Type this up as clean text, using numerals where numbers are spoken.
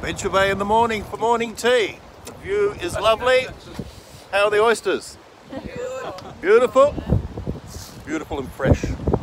Venture Bay in the morning for morning tea. The view is lovely. How are the oysters? Beautiful? Beautiful and fresh.